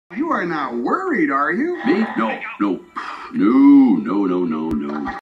You are not worried, are you? Me? No, no. No, no, no, no, no.